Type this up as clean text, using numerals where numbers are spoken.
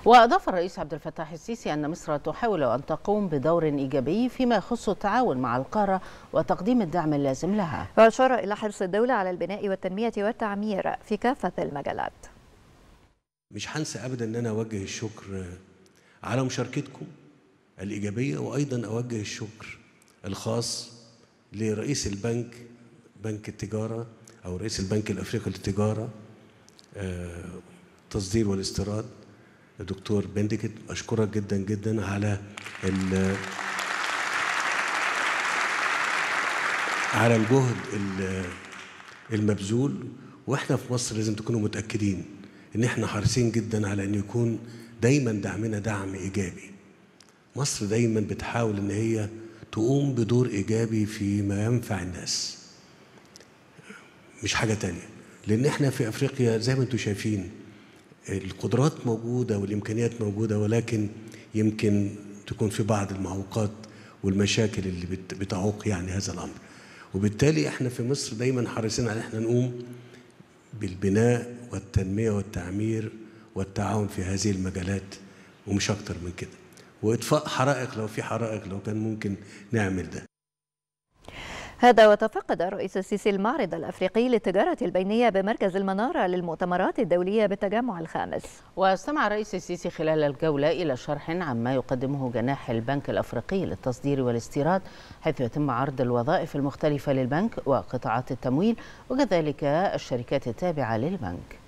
وأضاف الرئيس عبد الفتاح السيسي أن مصر تحاول أن تقوم بدور إيجابي فيما يخص التعاون مع القارة وتقديم الدعم اللازم لها. وأشار إلى حرص الدولة على البناء والتنمية والتعمير في كافة المجالات. مش هنسى أبدا أن أنا أوجه الشكر على مشاركتكم الإيجابية، وأيضا أوجه الشكر الخاص لرئيس البنك، بنك التجارة أو رئيس البنك الأفريقي للتجارة التصدير والاستيراد الدكتور بندكت. أشكرك جدا جدا على الجهد المبذول. واحنا في مصر لازم تكونوا متأكدين ان احنا حريصين جدا على ان يكون دايما دعمنا دعم ايجابي. مصر دايما بتحاول ان هي تقوم بدور ايجابي فيما ينفع الناس، مش حاجة تانية، لان احنا في افريقيا زي ما انتم شايفين القدرات موجودة والامكانيات موجودة، ولكن يمكن تكون في بعض المعوقات والمشاكل اللي بتعوق يعني هذا الامر. وبالتالي احنا في مصر دايما حريصين على احنا نقوم بالبناء والتنمية والتعمير والتعاون في هذه المجالات، ومش اكتر من كده. واطفاء حرائق لو في حرائق، لو كان ممكن نعمل ده. هذا وتفقد الرئيس السيسي المعرض الأفريقي للتجارة البينية بمركز المنارة للمؤتمرات الدولية بالتجمع الخامس. واستمع الرئيس السيسي خلال الجولة إلى شرح عما يقدمه جناح البنك الأفريقي للتصدير والاستيراد، حيث يتم عرض الوظائف المختلفة للبنك وقطاعات التمويل وكذلك الشركات التابعة للبنك.